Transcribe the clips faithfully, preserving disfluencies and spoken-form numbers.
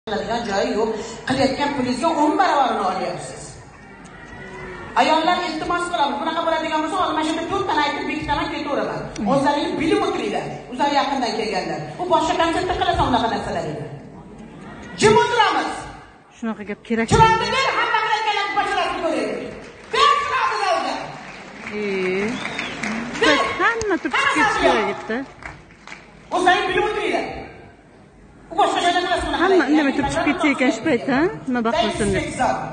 qiladigan joyi yo'q. Qilayotgan pulingizga o'n barobarini olyapsiz. Ayollar iltimos qilamiz. Bunaqa bo'ladigan bo'lsa, hozir mana shunda to'rt tana aytib bekitaman ketaveraman. O'zlaringiz bilib o'tiringlar. O'zlar yaqindan kelganlar. U boshqa konsertda qilasa unaqa narsalarni. Jim o'tiramiz. Shunaqa gap kerak. Chiroqlar hamma qilayotganlarni boshqalarni ko'raylik. Ber chiroqlarni. Ee. Hamma turib ketish kerak edi. O'zlaringiz bilib o'tiringlar. U boshqa joydan emas bunaqa. Hamma indamay turib chiqib ketsa ekan shu paytda, nima baxtlisin deb.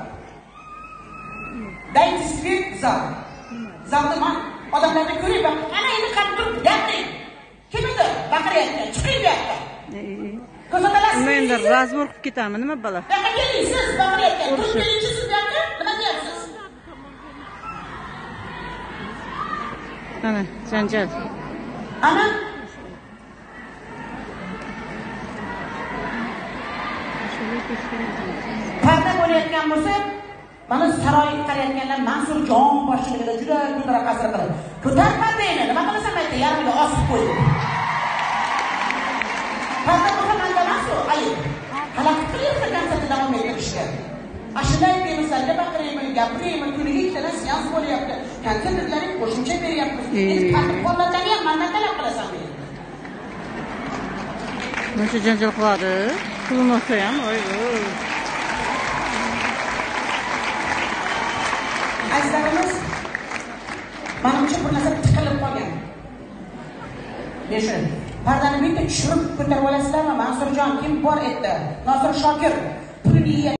Daytislik zal. Zalda man odamlarni ko'rayman. Ana endi qatib turib gapiring. Kim edi? Baqirayotgan, chiqing bu yoqqa. Ko'rsatalasizmi? Men endi razbor qilib ketaman, nima bola? Yoqqa keling, siz baqirayotgan. Turib kelingchi siz bu yoqqa. Nima deyapsiz? Ana, janjal. Ana Parda bo'layotgan bo'lsa, mana saroy qarayotganlar Mansur Jon boshchiligida juda ko'tara qasr qiladi. Ko'tar pardani, nima qilasan aytdi, yarmiga osib qo'ydi. Parda bo'lsa manda emas u, ayib. Xalaqit qilyapsa konsertni davom ettirishga. Ashulay bemisarga baqirayman, gapirayman, kuniga ikkita seans bo'lyapti. Konsertlaring qo'shimcha beryapmiz. Endi qatib qo'llardan ham mandan talab qilasan meni. Nasha janjal qiladi? Qilmasa ham, oy-oy. Azizlarimiz, menimcha bir narsa tiqilib qolgan. Nechun? Pardani bitta tushirib ko'tarib olasizlarmi? Mansurjon kim bor etdi? Nosir Shokir